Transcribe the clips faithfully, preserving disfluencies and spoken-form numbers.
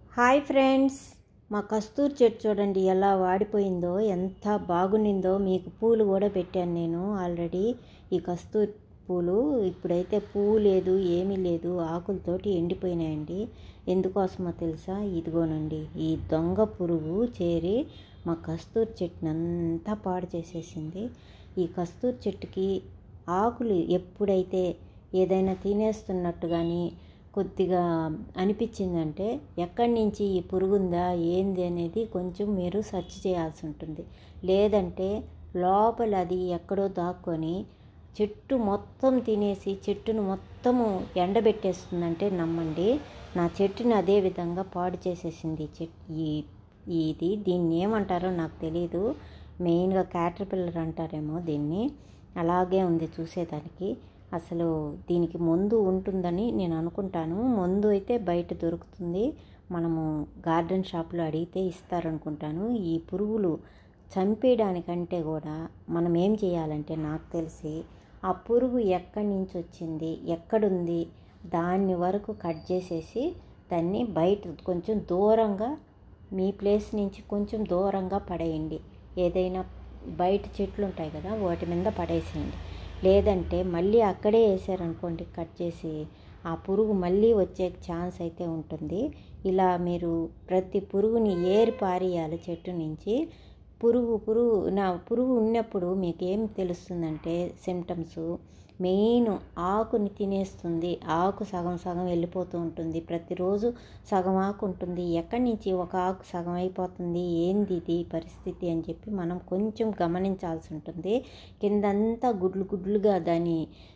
Hi friends, మా కస్తూరి చెట్టు చూడండి ఎలా వాడిపోయిందో, ఎంత బాగునిందో. మీకు పూలు కూడా పెట్టాను నేను ఆల్రెడీ. ఈ కస్తూరి పూలు ఇప్పుడైతే పువ్వు లేదు, ఏమీ లేదు, ఆకులతోటి ఎండిపోయినాయండి. ఎందుకోసమో తెలుసా? ఇదిగోనండి, ఈ దొంగ పురుగు చేరి మా కస్తూరి చెట్టుని అంతా పాడు చేసేసింది. ఈ కస్తూరి చెట్టుకి ఆకులు ఎప్పుడైతే ఏదైనా తినేస్తున్నట్టు కానీ కొద్దిగా అనిపించిందంటే ఎక్కడి నుంచి ఈ పురుగుందా ఏంది అనేది కొంచెం మీరు సెర్చ్ చేయాల్సి ఉంటుంది. లేదంటే లోపల అది ఎక్కడో దాక్కొని చెట్టు మొత్తం తినేసి చెట్టును మొత్తము ఎండబెట్టేస్తుందంటే నమ్మండి. నా చెట్టుని అదే విధంగా పాడు చేసేసింది చెట్టు. ఈ ఇది దీన్ని ఏమంటారో నాకు తెలియదు. మెయిన్గా క్యాటర్పిల్లర్ అంటారేమో దీన్ని. అలాగే ఉంది చూసేదానికి. అసలు దీనికి మందు ఉంటుందని నేను అనుకుంటాను. మందు అయితే బయట దొరుకుతుంది, మనము గార్డెన్ షాప్లో అడిగితే ఇస్తారనుకుంటాను. ఈ పురుగులు చంపేయడానికంటే కూడా మనం ఏం చేయాలంటే, నాకు తెలిసి ఆ పురుగు ఎక్కడి నుంచి వచ్చింది, ఎక్కడుంది, దాన్ని వరకు కట్ చేసేసి దాన్ని బయట కొంచెం దూరంగా, మీ ప్లేస్ నుంచి కొంచెం దూరంగా పడేయండి. ఏదైనా బయట చెట్లు ఉంటాయి కదా, వాటి మీద పడేసేయండి. లేదంటే మళ్ళీ అక్కడే వేసారనుకోండి కట్ చేసి, ఆ పురుగు మళ్ళీ వచ్చే ఛాన్స్ అయితే ఉంటుంది. ఇలా మీరు ప్రతి పురుగుని ఏరి పారేయాలి చెట్టు నుంచి. పురుగు పురుగు నా పురుగు ఉన్నప్పుడు మీకు ఏం తెలుస్తుందంటే సిమ్టమ్స్, మెయిన్ ఆకుని తినేస్తుంది. ఆకు సగం సగం వెళ్ళిపోతూ ఉంటుంది. ప్రతిరోజు సగం ఆకు ఉంటుంది. ఎక్కడి నుంచి ఒక ఆకు సగం అయిపోతుంది, ఏంది ఇది పరిస్థితి అని చెప్పి మనం కొంచెం గమనించాల్సి ఉంటుంది. కిందంతా గుడ్లు గుడ్లుగా దాని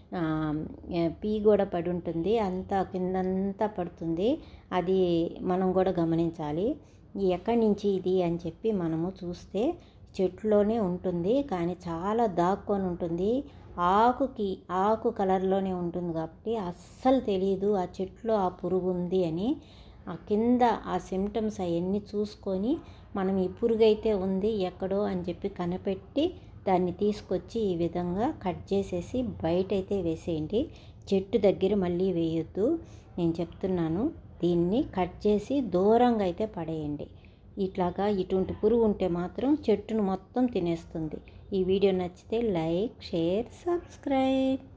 పీ కూడా పడి ఉంటుంది, అంతా కిందంతా పడుతుంది. అది మనం కూడా గమనించాలి. ఎక్కడి నుంచి ఇది అని చెప్పి మనము చూస్తే చెట్లోనే ఉంటుంది, కానీ చాలా దాక్కొని ఉంటుంది. ఆకుకి ఆకు కలర్లోనే ఉంటుంది కాబట్టి అస్సలు తెలియదు ఆ చెట్లో ఆ పురుగు ఉంది అని. ఆ కింద ఆ సిమ్టమ్స్ అవన్నీ చూసుకొని మనం ఈ పురుగు అయితే ఉంది ఎక్కడో అని చెప్పి కనిపెట్టి దాన్ని తీసుకొచ్చి ఈ విధంగా కట్ చేసేసి బయట అయితే వేసేయండి. చెట్టు దగ్గర మళ్ళీ వేయొద్దు, నేను చెప్తున్నాను. దీన్ని కట్ చేసి దూరంగా అయితే పడేయండి. ఇట్లాగా ఇటువంటి పురుగు ఉంటే మాత్రం చెట్టును మొత్తం తినేస్తుంది. ఈ వీడియో నచ్చితే లైక్, షేర్, సబ్స్క్రైబ్.